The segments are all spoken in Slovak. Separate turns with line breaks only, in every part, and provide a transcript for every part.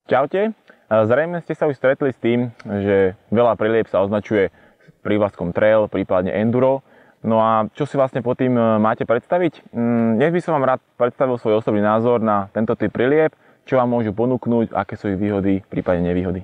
Čaute, zrejme ste sa už stretli s tým, že veľa prilieb sa označuje prívlastkom trail, prípadne enduro. No a čo si vlastne pod tým máte predstaviť? Dnes by som vám rád predstavil svoj osobný názor na tento typ prilieb, čo vám môžu ponúknuť, aké sú ich výhody, prípadne nevýhody.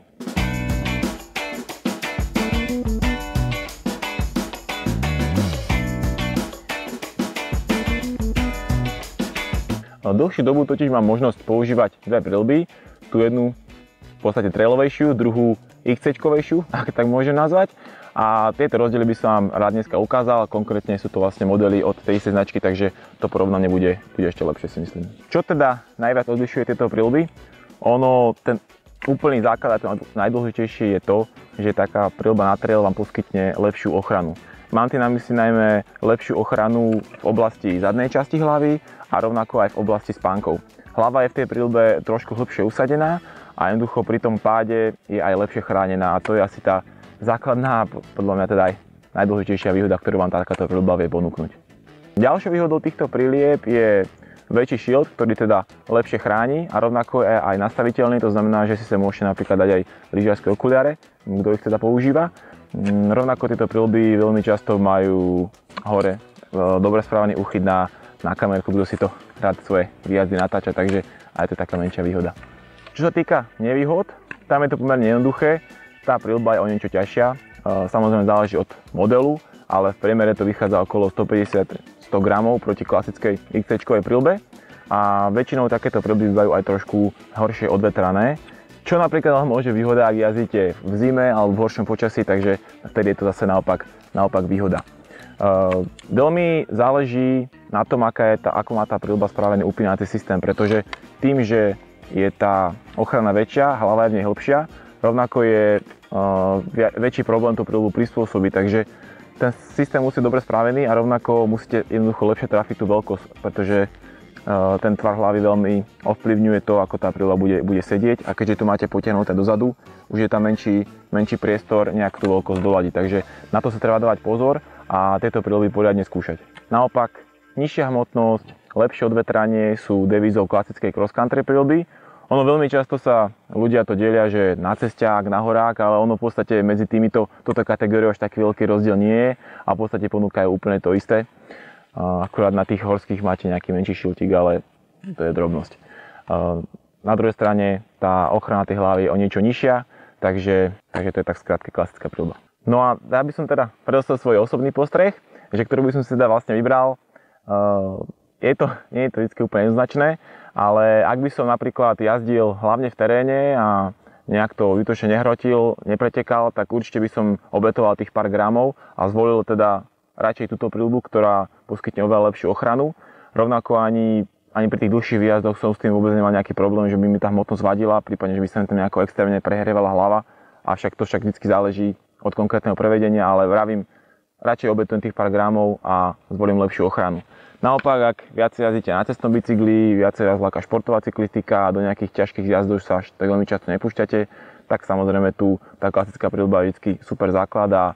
Dlhšiu dobu totiž mám možnosť používať dve prilby, tú jednu v podstate trailovejšiu, druhú XC-kovejšiu, ak tak môžem nazvať. A tieto rozdiely by som vám rád dneska ukázal, konkrétne sú to vlastne modely od tej istej značky, takže to porovnanie bude ešte lepšie, si myslím. Čo teda najviac odlišuje tieto prilby? Ten úplný základ a to najdôležitejšie je to, že taká prilba na trail vám poskytne lepšiu ochranu. Mám tým na mysli najmä lepšiu ochranu v oblasti zadnej časti hlavy a rovnako aj v oblasti spánkov. Hlava je v tej prilbe trošku hlbšie usadená a jednoducho pri tom páde je aj lepšie chránená a to je asi tá základná, podľa mňa teda aj najdôležitejšia výhoda, ktorú vám takáto prilba vie ponúknuť. Ďalšou výhodou týchto prilieb je väčší shield, ktorý teda lepšie chráni a rovnako je aj nastaviteľný, to znamená, že si sa môžete napríklad dať aj lyžiarske okuliare, kto ich teda používa. Rovnako tieto prilby veľmi často majú hore dobre správaný úchyt na kamerku, kto si to rád svoje výjazdy natáča, takže aj to je taká menšia výhoda. Čo sa týka nevýhod, tam je to pomerne jednoduché, tá prilba je o niečo ťažšia, samozrejme záleží od modelu, ale v priemere to vychádza okolo 150-100 gramov proti klasickej XC-kovej prilbe a väčšinou takéto prilby bývajú aj trošku horšie odvetrané, čo napríklad môže výhoda, ak jazdíte v zime alebo v horšom počasí, takže vtedy je to zase naopak výhoda. Veľmi záleží na tom, ako má tá prilba spravený upínací systém, pretože tým, že je tá ochrana väčšia, hlava je v nej hlbšia, rovnako je väčší problém tú prilbu prispôsobiť, takže ten systém musí dobre spravený a rovnako musíte jednoducho lepšie trafiť tú veľkosť, pretože ten tvar hlavy veľmi ovplyvňuje to, ako tá prilba bude sedieť a keďže to máte potiahnuté dozadu, už je tam menší priestor nejak tú veľkosť doladiť, takže na to sa treba dávať pozor a tieto prilby poriadne skúšať. Naopak, nižšia hmotnosť, lepšie odvetranie sú devízou klasickej cross-country prilby. Ono veľmi často sa ľudia to delia, že na cesťák, na horák, ale ono v podstate medzi toto kategóriou až taký veľký rozdiel nie je a v podstate ponúkajú úplne to isté. Akurát na tých horských máte nejaký menší šiltík, ale to je drobnosť. Na druhej strane tá ochrana tej hlavy je o niečo nižšia, takže to je tak skrátke klasická prilba. No a ja by som teda predostrel svoj osobný postreh, že ktorú by som si teda vlastne vybral. Nie je to vždy úplne jednoznačné, ale ak by som napríklad jazdil hlavne v teréne a nejak to vytočne nehrotil, nepretekal, tak určite by som obetoval tých pár gramov a zvolil teda radšej túto prilbu, ktorá poskytne oveľa lepšiu ochranu. Rovnako ani pri tých dlhších výjazdoch som s tým vôbec nemal nejaký problém, že by mi tá hmotnosť vadila, prípadne, že by sa mi tam nejako extrémne prehrievala hlava. Avšak to vždy záleží od konkrétneho prevedenia, ale vravím, radšej obetujem tých pár gramov a zvolím lepšiu ochranu. Naopak, ak viac jazdíte na cestnom bicykli, viacej vás láka športová cyklistika a do nejakých ťažkých jazdov sa až tak veľmi často nepúšťate, tak samozrejme tu tá klasická prilba je vždy super základ a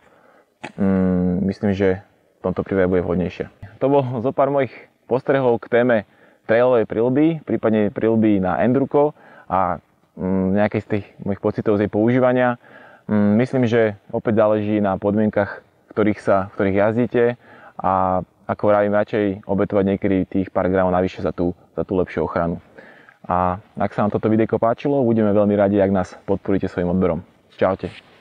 myslím, že v tomto prípade bude vhodnejšia. To bol zo pár mojich postrehov k téme trailovej prilby, prípadne prilby na endurko a nejakej z tých mojich pocitov z jej používania. Myslím, že opäť záleží na podmienkach, v ktorých jazdíte a ako vravím, radšej obetovať niekedy tých pár gramov navyše za tú lepšiu ochranu. A ak sa vám toto videjko páčilo, budeme veľmi radi, ak nás podporíte svojim odberom. Čaute.